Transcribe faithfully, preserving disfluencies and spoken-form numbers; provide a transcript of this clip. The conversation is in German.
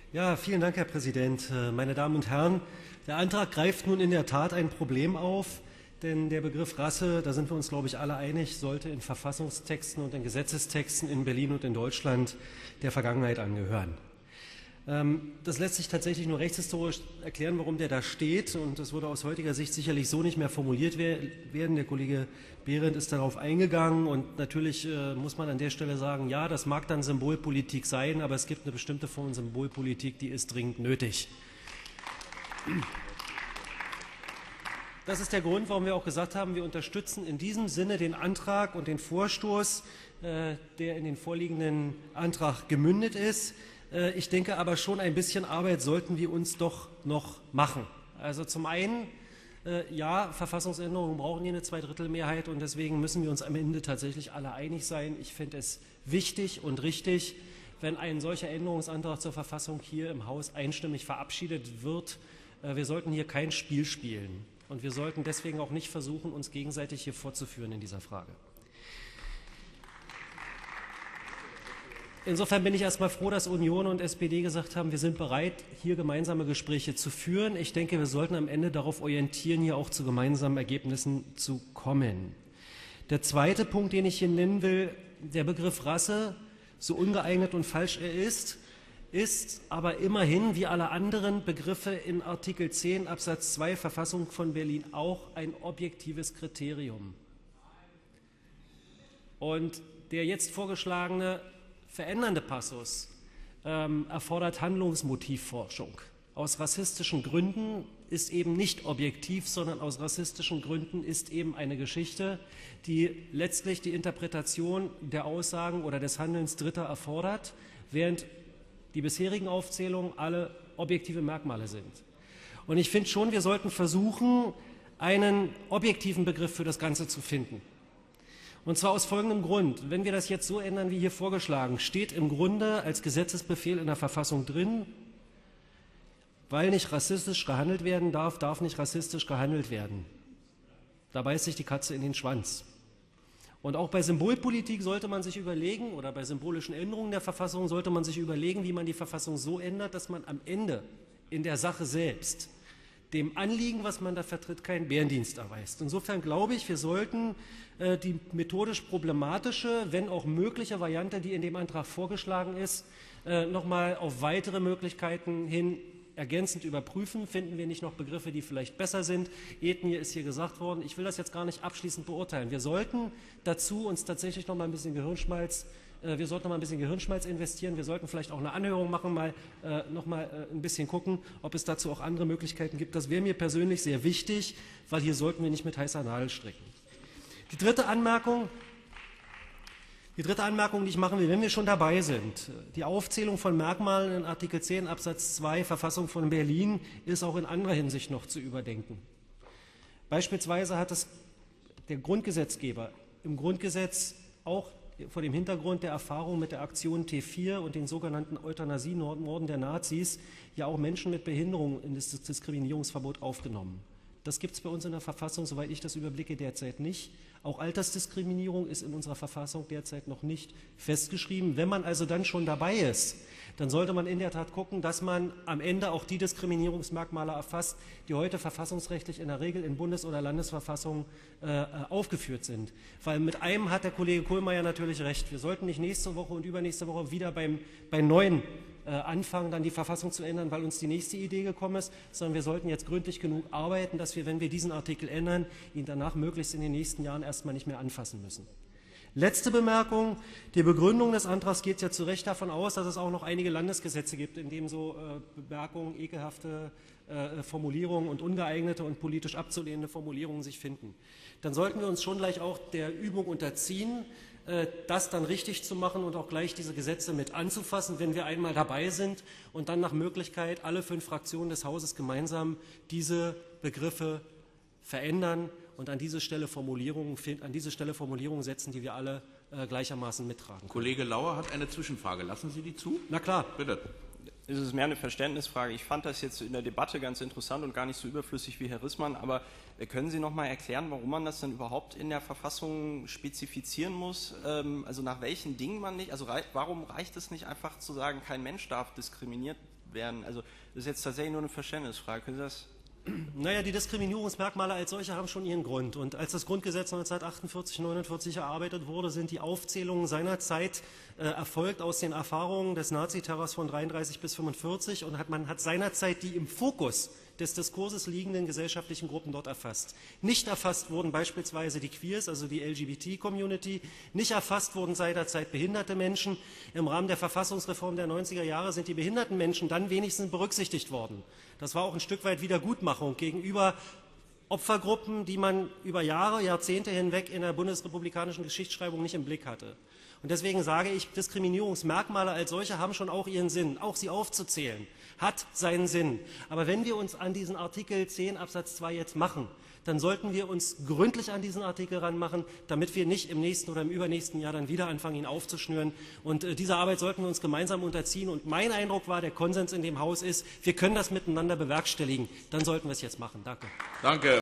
Ja, vielen Dank, Herr Präsident. Meine Damen und Herren, der Antrag greift nun in der Tat ein Problem auf, denn der Begriff Rasse, da sind wir uns, glaube ich, alle einig, sollte in Verfassungstexten und in Gesetzestexten in Berlin und in Deutschland der Vergangenheit angehören. Das lässt sich tatsächlich nur rechtshistorisch erklären, warum der da steht, und das würde aus heutiger Sicht sicherlich so nicht mehr formuliert werden. Der Kollege Behrendt ist darauf eingegangen, und natürlich äh, muss man an der Stelle sagen, ja, das mag dann Symbolpolitik sein, aber es gibt eine bestimmte Form von Symbolpolitik, die ist dringend nötig. Das ist der Grund, warum wir auch gesagt haben, wir unterstützen in diesem Sinne den Antrag und den Vorstoß, äh, der in den vorliegenden Antrag gemündet ist. Ich denke aber schon, ein bisschen Arbeit sollten wir uns doch noch machen. Also zum einen, äh, ja, Verfassungsänderungen brauchen hier eine Zweidrittelmehrheit, und deswegen müssen wir uns am Ende tatsächlich alle einig sein. Ich finde es wichtig und richtig, wenn ein solcher Änderungsantrag zur Verfassung hier im Haus einstimmig verabschiedet wird. Äh, wir sollten hier kein Spiel spielen, und wir sollten deswegen auch nicht versuchen, uns gegenseitig hier vorzuführen in dieser Frage. Insofern bin ich erstmal froh, dass Union und S P D gesagt haben, wir sind bereit, hier gemeinsame Gespräche zu führen. Ich denke, wir sollten am Ende darauf orientieren, hier auch zu gemeinsamen Ergebnissen zu kommen. Der zweite Punkt, den ich hier nennen will, der Begriff Rasse, so ungeeignet und falsch er ist, ist aber immerhin, wie alle anderen Begriffe in Artikel zehn Absatz zwei Verfassung von Berlin, auch ein objektives Kriterium. Und der jetzt vorgeschlagene verändernde Passus ähm, erfordert Handlungsmotivforschung. Aus rassistischen Gründen ist eben nicht objektiv, sondern aus rassistischen Gründen ist eben eine Geschichte, die letztlich die Interpretation der Aussagen oder des Handelns Dritter erfordert, während die bisherigen Aufzählungen alle objektive Merkmale sind. Und ich finde schon, wir sollten versuchen, einen objektiven Begriff für das Ganze zu finden. Und zwar aus folgendem Grund. Wenn wir das jetzt so ändern, wie hier vorgeschlagen, steht im Grunde als Gesetzesbefehl in der Verfassung drin, weil nicht rassistisch gehandelt werden darf, darf nicht rassistisch gehandelt werden. Da beißt sich die Katze in den Schwanz. Und auch bei Symbolpolitik sollte man sich überlegen, oder bei symbolischen Änderungen der Verfassung sollte man sich überlegen, wie man die Verfassung so ändert, dass man am Ende in der Sache selbst dem Anliegen, was man da vertritt, keinen Bärendienst erweist. Insofern glaube ich, wir sollten äh, die methodisch problematische, wenn auch mögliche Variante, die in dem Antrag vorgeschlagen ist, äh, nochmal auf weitere Möglichkeiten hin ergänzend überprüfen. Finden wir nicht noch Begriffe, die vielleicht besser sind? Ethnie ist hier gesagt worden. Ich will das jetzt gar nicht abschließend beurteilen. Wir sollten dazu uns tatsächlich noch mal ein bisschen Gehirnschmalz Wir sollten noch mal ein bisschen Gehirnschmalz investieren. Wir sollten vielleicht auch eine Anhörung machen, mal, äh, noch mal äh, ein bisschen gucken, ob es dazu auch andere Möglichkeiten gibt. Das wäre mir persönlich sehr wichtig, weil hier sollten wir nicht mit heißer Nadel stricken. Die dritte Anmerkung, die dritte Anmerkung, die ich machen will, wenn wir schon dabei sind, die Aufzählung von Merkmalen in Artikel zehn Absatz zwei Verfassung von Berlin ist auch in anderer Hinsicht noch zu überdenken. Beispielsweise hat es der Grundgesetzgeber im Grundgesetz auch vor dem Hintergrund der Erfahrung mit der Aktion T vier und den sogenannten Euthanasiemorden der Nazis ja auch Menschen mit Behinderung in das Diskriminierungsverbot aufgenommen. Das gibt es bei uns in der Verfassung, soweit ich das überblicke, derzeit nicht. Auch Altersdiskriminierung ist in unserer Verfassung derzeit noch nicht festgeschrieben. Wenn man also dann schon dabei ist, dann sollte man in der Tat gucken, dass man am Ende auch die Diskriminierungsmerkmale erfasst, die heute verfassungsrechtlich in der Regel in Bundes- oder Landesverfassungen äh, aufgeführt sind. Weil mit einem hat der Kollege Kohlmeier natürlich recht. Wir sollten nicht nächste Woche und übernächste Woche wieder beim, bei neuen äh, anfangen, dann die Verfassung zu ändern, weil uns die nächste Idee gekommen ist, sondern wir sollten jetzt gründlich genug arbeiten, dass wir, wenn wir diesen Artikel ändern, ihn danach möglichst in den nächsten Jahren erstmal nicht mehr anfassen müssen. Letzte Bemerkung. Die Begründung des Antrags geht ja zu Recht davon aus, dass es auch noch einige Landesgesetze gibt, in denen so äh, Bemerkungen, ekelhafte äh, Formulierungen und ungeeignete und politisch abzulehnende Formulierungen sich finden. Dann sollten wir uns schon gleich auch der Übung unterziehen, äh, das dann richtig zu machen und auch gleich diese Gesetze mit anzufassen, wenn wir einmal dabei sind, und dann nach Möglichkeit alle fünf Fraktionen des Hauses gemeinsam diese Begriffe verändern und an diese Stelle Formulierungen, an diese Stelle Formulierungen setzen, die wir alle äh, gleichermaßen mittragen können. Kollege Lauer hat eine Zwischenfrage. Lassen Sie die zu? Na klar. Bitte. Es ist mehr eine Verständnisfrage. Ich fand das jetzt in der Debatte ganz interessant und gar nicht so überflüssig wie Herr Rissmann, aber können Sie noch mal erklären, warum man das dann überhaupt in der Verfassung spezifizieren muss? Ähm, also nach welchen Dingen man nicht, also rei warum reicht es nicht einfach zu sagen, kein Mensch darf diskriminiert werden? Also das ist jetzt tatsächlich nur eine Verständnisfrage. Können Sie das? Naja, die Diskriminierungsmerkmale als solche haben schon ihren Grund. Und als das Grundgesetz neunzehnhundertachtundvierzig neunundvierzig erarbeitet wurde, sind die Aufzählungen seinerzeit äh, erfolgt aus den Erfahrungen des Naziterrors von dreiunddreißig bis fünfundvierzig und hat, man hat seinerzeit die im Fokus des Diskurses liegenden gesellschaftlichen Gruppen dort erfasst. Nicht erfasst wurden beispielsweise die Queers, also die L G B T-Community, nicht erfasst wurden seinerzeit behinderte Menschen. Im Rahmen der Verfassungsreform der neunziger Jahre sind die behinderten Menschen dann wenigstens berücksichtigt worden. Das war auch ein Stück weit Wiedergutmachung gegenüber Opfergruppen, die man über Jahre, Jahrzehnte hinweg in der bundesrepublikanischen Geschichtsschreibung nicht im Blick hatte. Und deswegen sage ich, Diskriminierungsmerkmale als solche haben schon auch ihren Sinn. Auch sie aufzuzählen, hat seinen Sinn. Aber wenn wir uns an diesen Artikel zehn Absatz zwei jetzt machen, dann sollten wir uns gründlich an diesen Artikel ranmachen, damit wir nicht im nächsten oder im übernächsten Jahr dann wieder anfangen, ihn aufzuschnüren. Und äh, dieser Arbeit sollten wir uns gemeinsam unterziehen. Und mein Eindruck war, der Konsens in dem Haus ist, wir können das miteinander bewerkstelligen. Dann sollten wir es jetzt machen. Danke. Danke.